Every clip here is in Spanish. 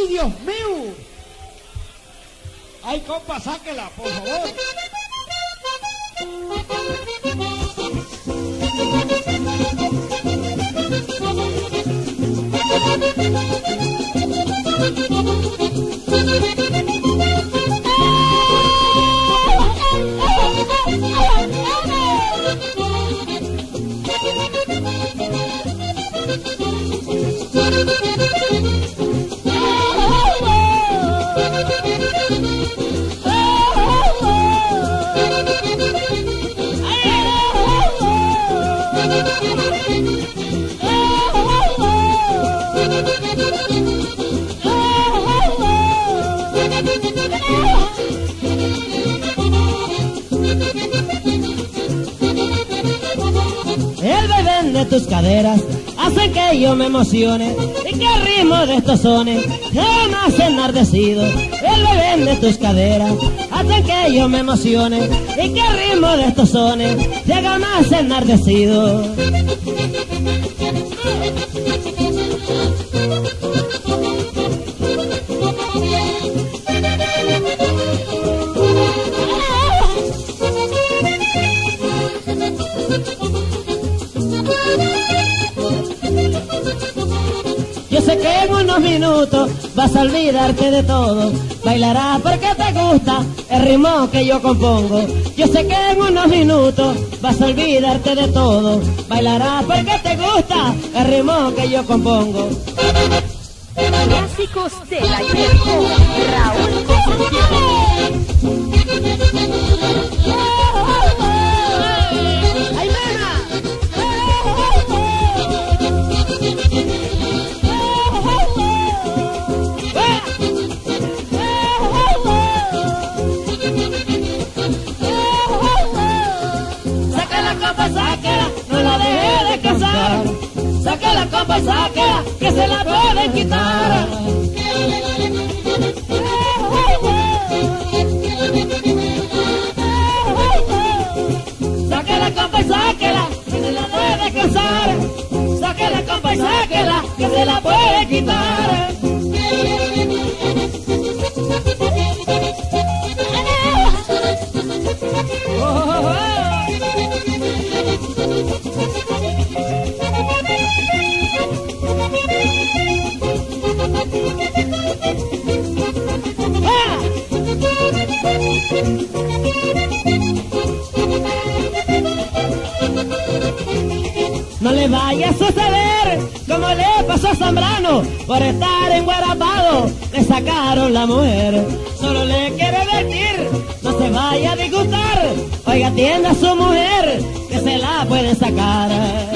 ¡Ay, Dios mío! ¡Ay, compa, sáquela, por favor! El vaivén de tus caderas hace que yo me emocione y que el ritmo de estos sones jamás enardecido. El vaivén de tus caderas hace que yo me emocione y que el ritmo de estos sones se haga más enardecido. Yo sé que en unos minutos vas a olvidarte de todo, bailarás porque te gusta el ritmo que yo compongo. Yo sé que en unos minutos vas a olvidarte de todo, bailarás porque te gusta el ritmo que yo compongo. Clásicos del ayer con Raúl Concepción. ¡Ay, nena! Saca la copa, sáquela, no la deje descansar. Saca la copa, sáquela, que se la pueden quitar. Saque la copa y sáquela, que se la puede descansar. Saque la copa y sáquela, que se la puede quitar. No le vaya a suceder como le pasó a Zambrano, por estar enguarapado le sacaron la mujer. Solo le quiero decir, no se vaya a disgustar, oiga, atienda a su mujer, que se la puede sacar.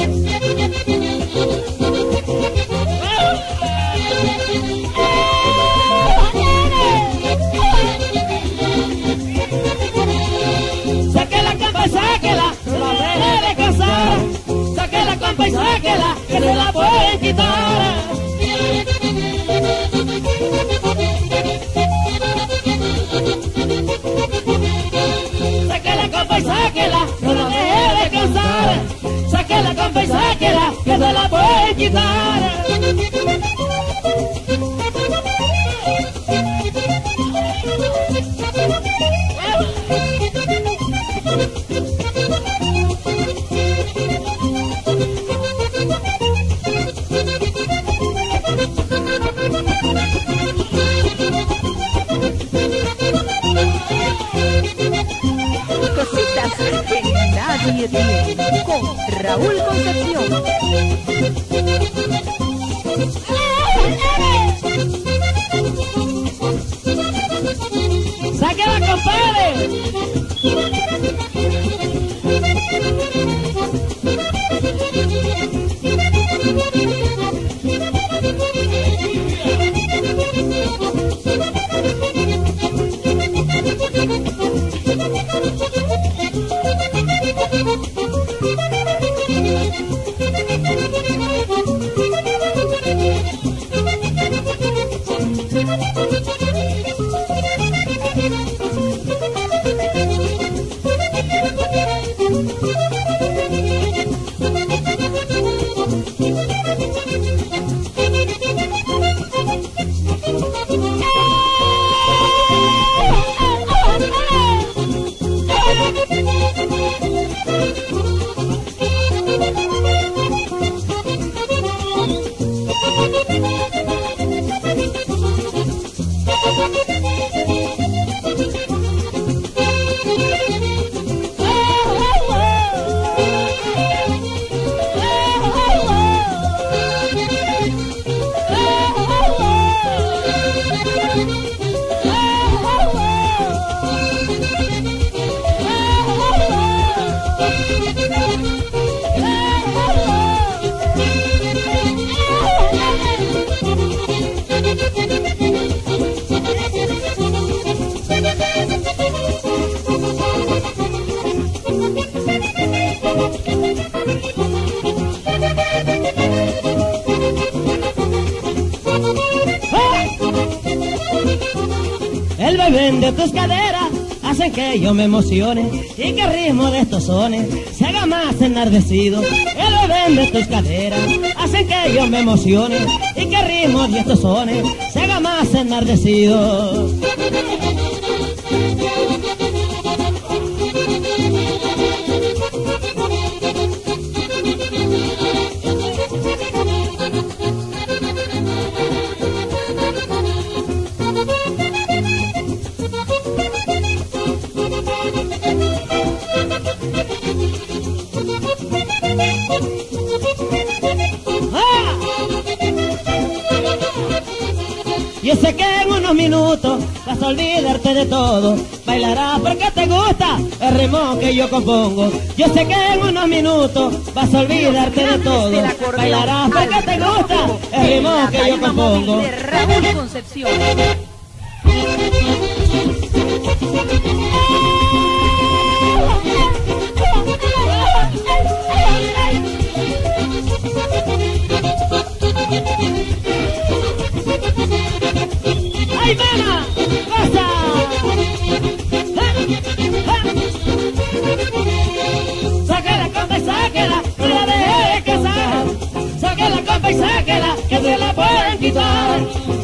Saque la copa y sáquela, no la deje descansar. Saque la copa y sáquela, que se la pueden quitar. Saque la copa y sáquela, no la deje descansar. Saque la copa y sáquela, que se la pueden quitar. Cositas que nadie tiene con Raúl Concepción. ¡Sáquela, compadre! El vaivén de tus caderas hacen que yo me emocione y que el ritmo de estos sones se haga más enardecido. El vaivén de tus caderas hacen que yo me emocione y que el ritmo de estos sones se haga más enardecido. Yo sé que en unos minutos vas a olvidarte de todo. Bailarás porque te gusta el ritmo que yo compongo. Yo sé que en unos minutos vas a olvidarte de todo. Bailarás porque te gusta el ritmo que yo compongo. De Raúl Concepción. ¡Ay, mana! ¡Pasa! Sáquela, compa, y sáquela, no la dejes de casar. Sáquela, compa, y sáquela, que se la pueden quitar.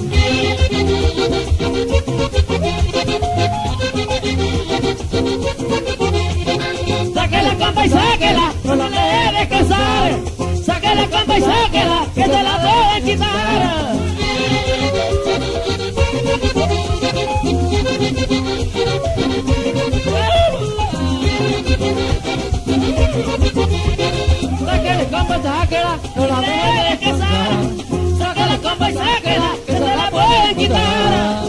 Sáquela, compa, y sáquela, no la dejes de casar. Sáquela, compa, y sáquela, que se la pueden quitar. Sáquela, compa, sáquela, no la dejes de casar. Sáquela, compa, y sáquela, que se la pueden quitar.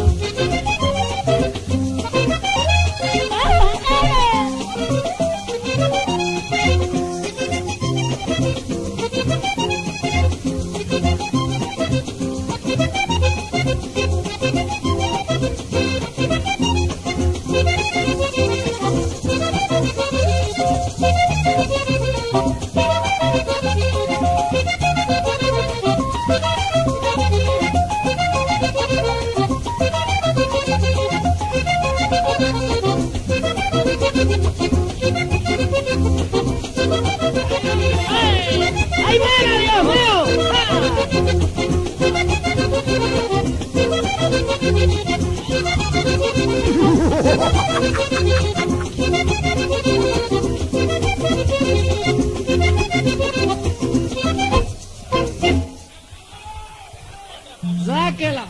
¡Ay, mira, Dios mío! ¡Sáquela!